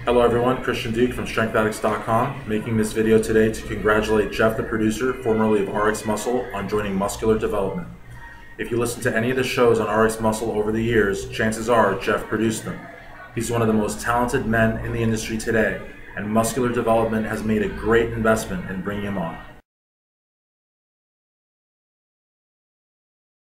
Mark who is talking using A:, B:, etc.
A: Hello everyone, Christian Duke from StrengthAddicts.com, making this video today to congratulate Jeff the producer, formerly of RX Muscle, on joining Muscular Development. If you listen to any of the shows on RX Muscle over the years, chances are Jeff produced them. He's one of the most talented men in the industry today, and Muscular Development has made a great investment in bringing him on.